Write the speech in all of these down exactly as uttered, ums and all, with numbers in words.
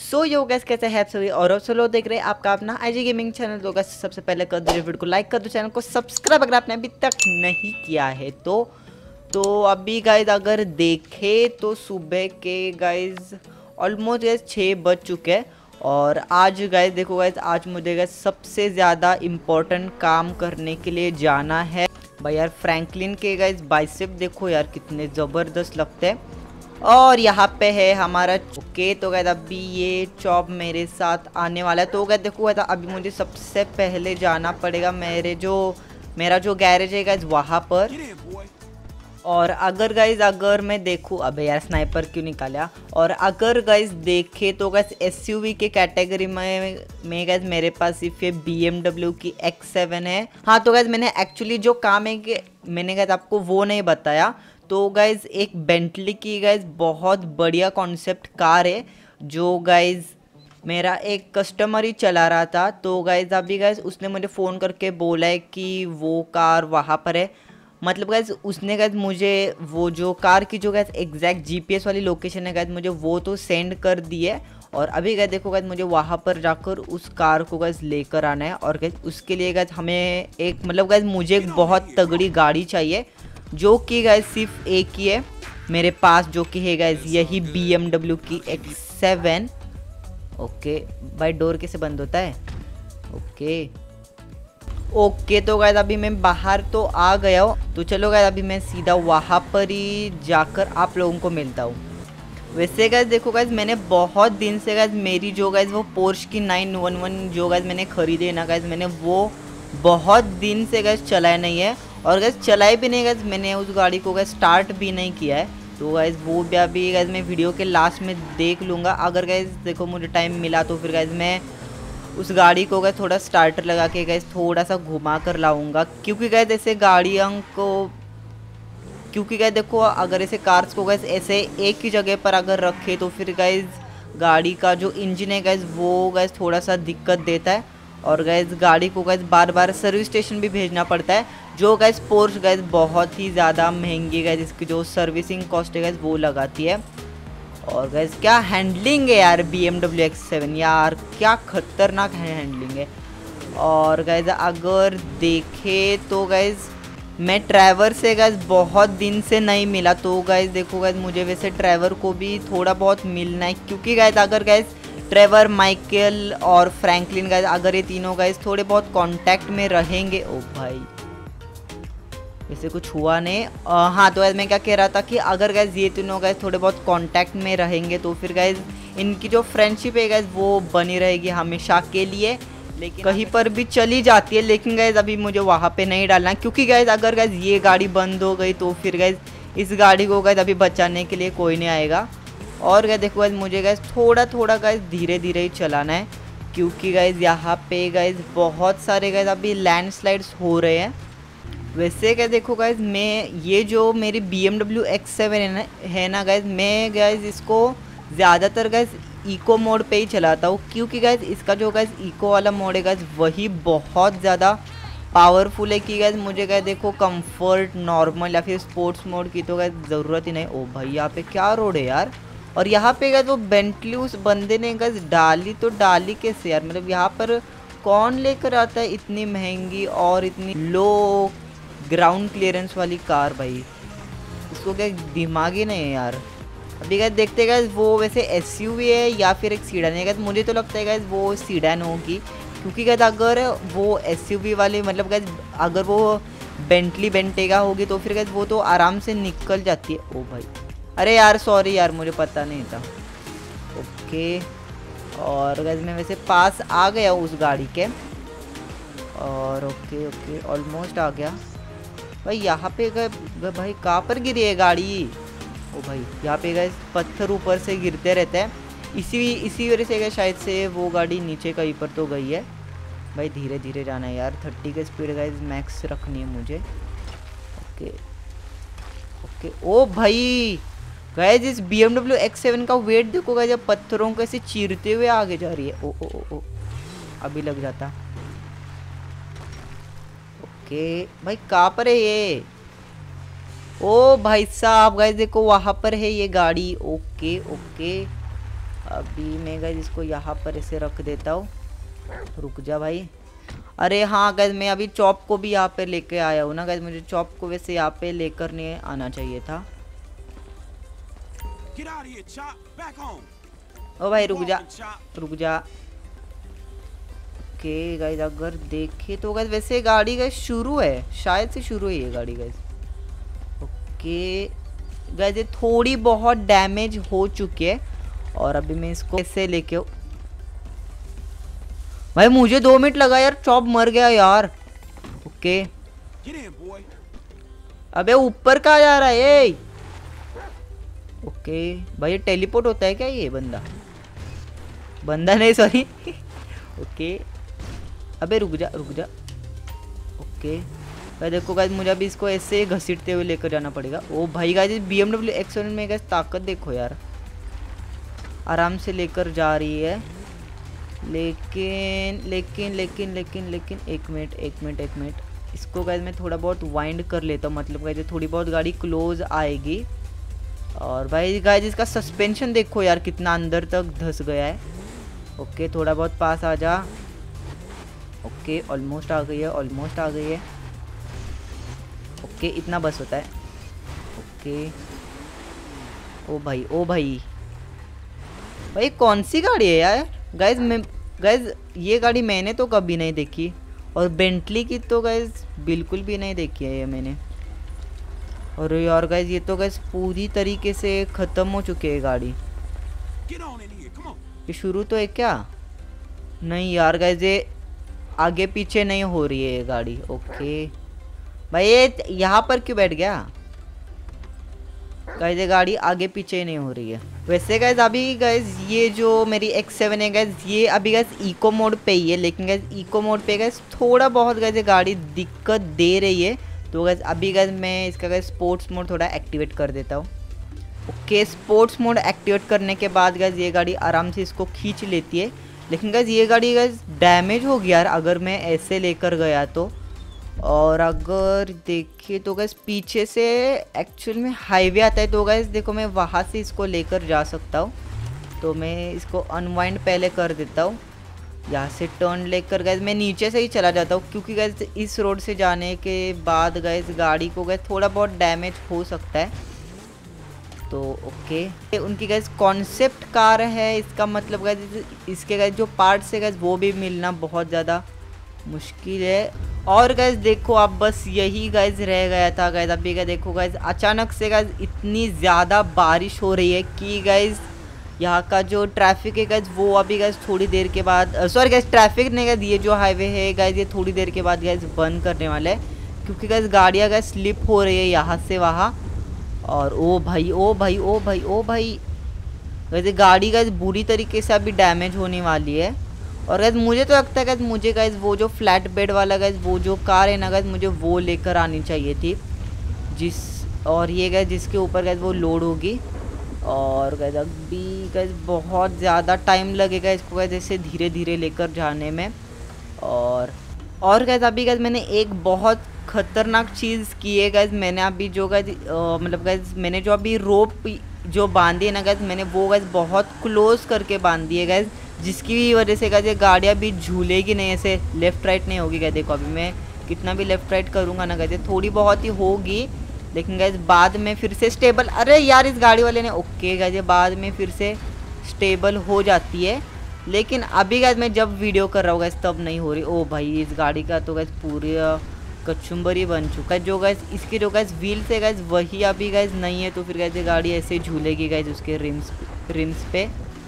सो यो gas कैसे हैं आप सभी और आप सब लोग देख रहे हैं आपका अपना आईजी गेमिंग चैनल। तो गैस सबसे पहले कर दो वीडियो को लाइक कर दो, चैनल को सब्सक्राइब अगर आपने अभी तक नहीं किया है तो तो अभी गाइज अगर देखे तो सुबह के गाइज ऑलमोस्ट गैस छः बज चुके हैं। और आज गाइज देखो गाइज आज मुझे गैस सबसे ज़्यादा इम्पोर्टेंट काम करने के लिए जाना है भाई यार। फ्रैंकलिन के गाइज बाइसेप देखो यार कितने ज़बरदस्त लगते हैं। और यहाँ पे है हमारा ओके। तो गैस अभी ये चॉप मेरे साथ आने वाला है। तो गैस देखो गैस अभी मुझे सबसे पहले जाना पड़ेगा मेरे जो मेरा जो गैरेज है गैस वहाँ पर। और अगर गाइज अगर मैं देखूँ अबे यार स्नाइपर क्यों निकाला। और अगर गाइज देखे तो गैस एसयूवी के कैटेगरी में में गैस मेरे पास सिर्फ ये बीएमडब्ल्यू की एक्स सेवन है। हाँ तो गैस मैंने एक्चुअली जो काम है कि मैंने गैस आपको वो नहीं बताया। तो गाइज एक बेंटली की गाइज बहुत बढ़िया कॉन्सेप्ट कार है जो गाइज मेरा एक कस्टमर ही चला रहा था। तो गाइज अभी गाइज उसने मुझे फ़ोन करके बोला है कि वो कार वहाँ पर है। मतलब गाइज उसने गाइज मुझे वो जो कार की जो गाइज एग्जैक्ट जीपीएस वाली लोकेशन है गाइज मुझे वो तो सेंड कर दी है। और अभी गाइज देखो गाइज मुझे वहाँ पर जाकर उस कार को गाइज लेकर आना है। और गाइज उसके लिए गाइज हमें एक मतलब गाइज मुझे एक बहुत तगड़ी गाड़ी चाहिए जो कि गाइज सिर्फ एक ही है मेरे पास, जो कि है गाइज यही बीएमडब्ल्यू की एक्स सेवन। ओके भाई डोर कैसे बंद होता है। ओके ओके तो गाइज अभी मैं बाहर तो आ गया हूँ। तो चलो गाइज अभी मैं सीधा वहाँ पर ही जाकर आप लोगों को मिलता हूँ। वैसे गाइज देखो गाइज मैंने बहुत दिन से गाइज मेरी जो गाइज वो पोर्श की नाइन वन वन जो गाइज मैंने खरीदी है ना गाइज मैंने वो बहुत दिन से गाइज चलाया नहीं है। और गैस चलाई भी नहीं गैस मैंने उस गाड़ी को गैस स्टार्ट भी नहीं किया है। तो गैस वो भी अभी गैस मैं वीडियो के लास्ट में देख लूँगा। अगर गैस देखो मुझे टाइम मिला तो फिर गैस मैं उस गाड़ी को गैस थोड़ा स्टार्टर लगा के गैस थोड़ा सा घुमा कर लाऊंगा। क्योंकि गैस ऐसे गाड़ियों को क्योंकि गैस देखो अगर ऐसे कार्स को गैस ऐसे एक ही जगह पर अगर रखे तो फिर गैस गाड़ी का जो इंजन है गैस वो गैस थोड़ा सा दिक्कत देता है। और गैस गाड़ी को गैस बार बार सर्विस स्टेशन भी भेजना पड़ता है जो गैस पोर्श गैस बहुत ही ज़्यादा महंगी गैस इसकी जो सर्विसिंग कॉस्ट है गैस वो लगाती है। और गैस क्या हैंडलिंग है यार बीएमडब्ल्यू एक्स सेवन यार, क्या खतरनाक है हैंडलिंग है। और गैस अगर देखे तो गैस मैं ड्राइवर से गैस बहुत दिन से नहीं मिला। तो गैस देखो गैस मुझे वैसे ड्राइवर को भी थोड़ा बहुत मिलना है क्योंकि गैस अगर गैस ट्रेवर माइकल और फ्रैंकलिन गाइज अगर ये तीनों गाइज थोड़े बहुत कांटेक्ट में रहेंगे। ओ भाई वैसे कुछ हुआ नहीं। आ, हाँ तो गैस मैं क्या कह रहा था कि अगर गैस ये तीनों गाइज थोड़े बहुत कांटेक्ट में रहेंगे तो फिर गाइज इनकी जो फ्रेंडशिप है गाइज वो बनी रहेगी हमेशा के लिए। लेकिन कहीं पर भी चली जाती है लेकिन गाइज अभी मुझे वहाँ पे नहीं डालना क्योंकि गाइज अगर गाइज ये गाड़ी बंद हो गई तो फिर गाइज इस गाड़ी को गाइज अभी बचाने के लिए कोई नहीं आएगा। और गैस देखो गैस मुझे गैस थोड़ा थोड़ा गैस धीरे धीरे ही चलाना है क्योंकि गैस यहाँ पे गैस बहुत सारे गैस अभी लैंडस्लाइड्स हो रहे हैं। वैसे क्या देखो गैस मैं ये जो मेरी बीएमडब्ल्यू एक्स सेवन है ना है ना गैस मैं गैस इसको ज़्यादातर गैस इको मोड पे ही चलाता हूँ क्योंकि गैस इसका जो गैस इको वाला मोड है गैस वही बहुत ज़्यादा पावरफुल है कि गैस मुझे गैस देखो कंफर्ट नॉर्मल या फिर स्पोर्ट्स मोड की तो गैस ज़रूरत ही नहीं। ओ भाई यहाँ पे क्या रोड है यार। और यहाँ पे गैस वो बेंटली उस बंदे ने गैस डाली तो डाली कैसे यार, मतलब यहाँ पर कौन लेकर आता है इतनी महंगी और इतनी लो ग्राउंड क्लियरेंस वाली कार भाई। इसको क्या दिमाग ही नहीं है यार। अभी गैस देखते गैस वो वैसे एसयूवी है या फिर एक सीडन है गैस मुझे तो लगता है गैस वो सीडन होगी क्योंकि गैस अगर वो एसयूवी वाली मतलब गैस अगर वो बेंटली बेंटेगा होगी तो फिर गैस वो तो आराम से निकल जाती है। ओ भाई अरे यार सॉरी यार मुझे पता नहीं था। ओके और गैस मैं वैसे पास आ गया हूँ उस गाड़ी के। और ओके ओके ऑलमोस्ट आ गया भाई। यहाँ पे गए भाई कहाँ पर गिरी है गाड़ी। ओ भाई यहाँ पे गए पत्थर ऊपर से गिरते रहते हैं इसी इसी वजह से गए शायद से वो गाड़ी नीचे कहीं पर तो गई है। भाई धीरे धीरे जाना है यार, थर्टी का स्पीड गाइस मैक्स रखनी है मुझे। ओके ओके ओ भाई गाइस इस बीएमडब्ल्यू एक्स सेवन का वेट देखो गाइस जब पत्थरों को ऐसे चीरते हुए आगे जा रही है। ओ ओ ओ ओ अभी लग जाता। ओके भाई कहाँ पर है ये। ओ भाई साहब गाइस देखो वहाँ पर है ये गाड़ी। ओके ओके अभी मैं गाइस इसको यहाँ पर ऐसे रख देता हूँ। रुक जा भाई। अरे हाँ गाइस मैं अभी चॉप को भी यहाँ पे लेके आया हूँ ना गाइस, मुझे चॉप को वैसे यहाँ पे लेकर नहीं आना चाहिए था। ओ भाई रुक जा रुक जा। ओके गाइस अगर देखे तो गाइस वैसे गाड़ी गाइस शुरू है, शायद से शुरू है ये गाड़ी गाइस। ओके गाइस ये थोड़ी बहुत डैमेज हो चुकी है और अभी मैं इसको ऐसे लेके भाई, मुझे दो मिनट लगा यार, चॉप मर गया यार। ओके अबे ऊपर कहाँ जा रहा है ये? ओके भाई ये टेलीपोर्ट होता है क्या ये बंदा? बंदा नहीं सॉरी। ओके अबे रुक जा रुक जा। ओके भाई देखो गाइस मुझे अभी इसको ऐसे घसीटते हुए लेकर जाना पड़ेगा। ओ भाई guys B M W X seven में गाइस ताकत देखो यार, आराम से लेकर जा रही है। लेकिन लेकिन लेकिन लेकिन लेकिन एक मिनट एक मिनट एक मिनट इसको गाइस मैं थोड़ा बहुत वाइंड कर लेता हूँ, मतलब गाइस थोड़ी बहुत गाड़ी क्लोज आएगी। और भाई गाइस इसका सस्पेंशन देखो यार कितना अंदर तक धंस गया है। ओके थोड़ा बहुत पास आ जा। ओके ऑलमोस्ट आ गई है, ऑलमोस्ट आ गई है। ओके इतना बस होता है। ओके ओ भाई ओ भाई भाई कौन सी गाड़ी है यार गाइज? मैं गाइज ये गाड़ी मैंने तो कभी नहीं देखी, और बेंटली की तो गाइज बिल्कुल भी नहीं देखी है ये मैंने। और यार गाइज ये तो गाइज पूरी तरीके से ख़त्म हो चुकी है गाड़ी। ये शुरू तो है क्या? नहीं यार गाइज ये आगे पीछे नहीं हो रही है ये गाड़ी। ओके भाई ये यहाँ पर क्यों बैठ गया? गाइज ये गाड़ी आगे पीछे नहीं हो रही है। वैसे गाइज अभी गाइज ये जो मेरी एक्स सेवन है गाइज ये अभी गाइज इको मोड पे ही है, लेकिन गाइज इको मोड पे गाइज थोड़ा बहुत गाइज ये गाड़ी दिक्कत दे रही है। तो गाइज अभी गाइज मैं इसका गाइज स्पोर्ट्स मोड थोड़ा एक्टिवेट कर देता हूँ। ओके स्पोर्ट्स मोड एक्टिवेट करने के बाद गाइज ये गाड़ी आराम से इसको खींच लेती है। लेकिन गाइज ये गाड़ी गाइज डैमेज हो गया यार अगर मैं ऐसे लेकर गया तो। और अगर देखिए तो गैस पीछे से एक्चुअल में हाईवे आता है, तो गैस देखो मैं वहाँ से इसको लेकर जा सकता हूँ। तो मैं इसको अनवाइंड पहले कर देता हूँ, यहाँ से टर्न लेकर गैस मैं नीचे से ही चला जाता हूँ, क्योंकि गैस इस रोड से जाने के बाद गैस गाड़ी को गैस थोड़ा बहुत डैमेज हो सकता है। तो ओके उनकी गैस कॉन्सेप्ट कार है, इसका मतलब गैस इसके गैस जो पार्ट्स है गैस वो भी मिलना बहुत ज़्यादा मुश्किल है। और गैस देखो आप बस यही गैस रह गया था गैस। अभी गैस देखो गैस अचानक से गैस इतनी ज़्यादा बारिश हो रही है कि गैस यहाँ का जो ट्रैफिक है गैस वो अभी गैस थोड़ी देर के बाद सॉरी गैस ट्रैफिक नहीं गैस ये जो हाईवे है गैस ये थोड़ी देर के बाद गैस बंद करने वाला है, क्योंकि गैस गाड़ियाँ गैस स्लिप हो रही है यहाँ से वहाँ। और ओ भाई ओ भाई ओ भाई ओ भाई वैसे गाड़ी गैस बुरी तरीके से अभी डैमेज होने वाली है। और गैस मुझे तो लगता है गैस मुझे गैस वो जो फ्लैट बेड वाला गैस वो जो कार है ना गैस मुझे वो लेकर आनी चाहिए थी, जिस और ये गैस जिसके ऊपर गैस वो लोड होगी। और गैस अभी गैस बहुत ज़्यादा टाइम लगेगा इसको गैस ऐसे धीरे धीरे लेकर जाने में। और और गैस अभी गैस मैंने एक बहुत ख़तरनाक चीज़ की है गैस। मैंने अभी जो गैस मतलब गैस मैंने जो अभी रोप जो बांधी है ना गैस मैंने वो गैस बहुत क्लोज करके बांधी है गैस, जिसकी वजह से गैस ये गाड़ियाँ भी झूलेगी नहीं, ऐसे लेफ़्ट राइट नहीं होगी। गैस देखो अभी मैं कितना भी लेफ़्ट राइट करूँगा ना गैस थोड़ी बहुत ही होगी, लेकिन गैस बाद में फिर से स्टेबल अरे यार इस गाड़ी वाले ने ओके गैस ये बाद में फिर से स्टेबल हो जाती है। लेकिन अभी गैस मैं जब वीडियो कर रहा हूँ गैस तब नहीं हो रही। ओ भाई इस गाड़ी का तो गैस पूरी कचुम्बर ही बन चुका है। जो गैस इसके जो गैस व्हील्स है गैस वही अभी गैस नहीं है, तो फिर गैस ये गाड़ी ऐसे झूलेगी गैस उसके रिम्स रिम्स पे।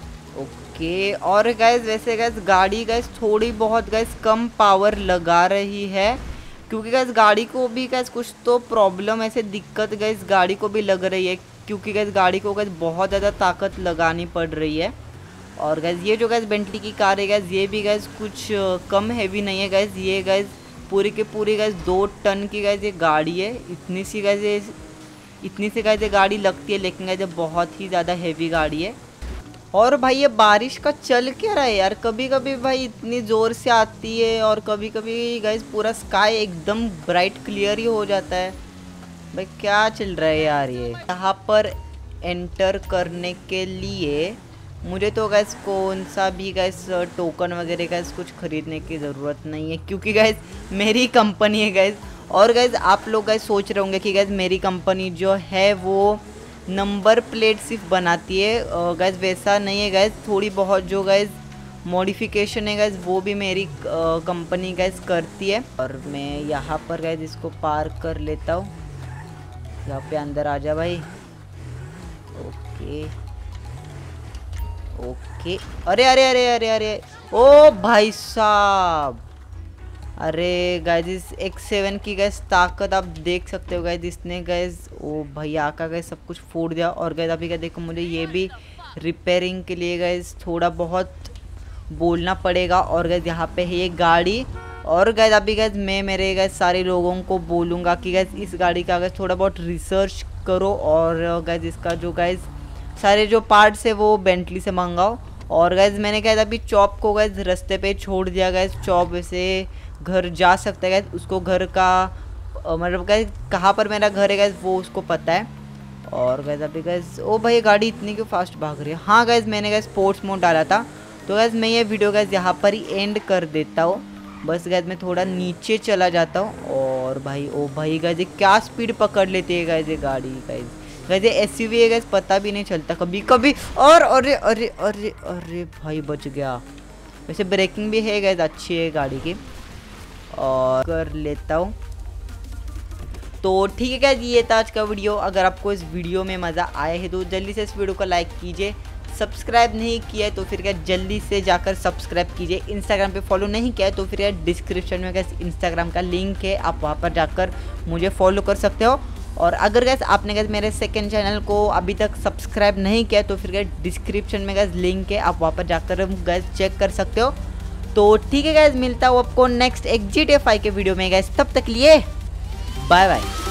ओके और गैस वैसे गैस गाड़ी गैस थोड़ी बहुत गैस कम पावर लगा रही है, क्योंकि गैस गाड़ी को भी गैस कुछ तो प्रॉब्लम ऐसे दिक्कत गैस गाड़ी को भी लग रही है, क्योंकि गैस गाड़ी को गैस बहुत ज़्यादा ताकत लगानी पड़ रही है। और गैस ये जो गैस बेंटली की कार है गैस ये भी गैस कुछ कम हैवी नहीं है गैस, ये गैस पूरी के पूरी गैस दो टन की गैस ये गाड़ी है। इतनी सी गैस ये इतनी सी गैस ये गाड़ी लगती है, लेकिन गैस ये बहुत ही ज़्यादा हैवी गाड़ी है। और भाई ये बारिश का चल क्या रहा है यार, कभी कभी भाई इतनी ज़ोर से आती है और कभी कभी गैस पूरा स्काई एकदम ब्राइट क्लियर ही हो जाता है। भाई क्या चल रहा है यार। ये यहाँ पर एंटर करने के लिए मुझे तो गैस कौन सा भी गैस टोकन वगैरह गैस कुछ खरीदने की ज़रूरत नहीं है, क्योंकि गैस मेरी कंपनी है गैस। और गैस आप लोग गैस सोच रहे होंगे कि गैस मेरी कंपनी जो है वो नंबर प्लेट सिर्फ बनाती है, गैस वैसा नहीं है गैस। थोड़ी बहुत जो गैस मॉडिफिकेशन है गैस वो भी मेरी कंपनी गैस करती है। और मैं यहाँ पर गैस इसको पार कर लेता हूँ। यहाँ पे अंदर आ जा भाई। Okay okay. अरे अरे अरे अरे अरे ओ भाई साहब, अरे गाइस इस एक्स सेवन की गैस ताकत आप देख सकते हो गाइस। इसने गैस ओ भैया का गैस सब कुछ फोड़ दिया। और गैस अभी क्या देखो, मुझे ये भी रिपेयरिंग के लिए गैस थोड़ा बहुत बोलना पड़ेगा। और गैस यहाँ पे है ये गाड़ी। और गैस अभी गैस मैं मेरे गैस सारे लोगों को बोलूँगा कि गैस इस गाड़ी का गैस थोड़ा बहुत रिसर्च करो, और गैस इसका जो गैस सारे जो पार्ट्स है वो बेंटली से मंगाओ। और गैस मैंने क्या अभी चॉप को गैस रास्ते पे छोड़ दिया गैस। चॉप वैसे घर जा सकता है गैस, उसको घर का मतलब गैस कहाँ पर मेरा घर है गैस वो उसको पता है। और गैस अभी गैस ओ भाई गाड़ी इतनी क्यों फास्ट भाग रही है। हाँ गैस मैंने गैस स्पोर्ट्स मोड डाला था। तो गैस मैं ये वीडियो गैस यहाँ पर ही एंड कर देता हूँ। बस गैस मैं थोड़ा नीचे चला जाता हूँ। और भाई ओ भाई गैस ये क्या स्पीड पकड़ लेती है गैस ये गाड़ी। गैस गैस ये एसयूवी है गैस, पता भी नहीं चलता कभी कभी। और अरे अरे अरे अरे भाई बच गया। वैसे ब्रेकिंग भी है गैस अच्छी है गाड़ी की। और कर लेता हूँ। तो ठीक है गैस ये था आज का वीडियो। अगर आपको इस वीडियो में मज़ा आया है तो जल्दी से इस वीडियो को लाइक कीजिए। सब्सक्राइब नहीं किया है तो फिर क्या जल्दी से जाकर सब्सक्राइब कीजिए। इंस्टाग्राम पे फॉलो नहीं किया है तो फिर क्या डिस्क्रिप्शन में गैस इंस्टाग्राम का लिंक है, आप वहाँ पर जाकर मुझे फॉलो कर सकते हो। और अगर गैस आपने गैस मेरे सेकंड चैनल को अभी तक सब्सक्राइब नहीं किया तो फिर गैस डिस्क्रिप्शन में गैस लिंक है, आप वहाँ पर जाकर गैस चेक कर सकते हो। तो ठीक है गैस मिलता हूँ आपको नेक्स्ट एक जी टी ए फाइव के वीडियो में गैस, तब तक लिए बाय बाय।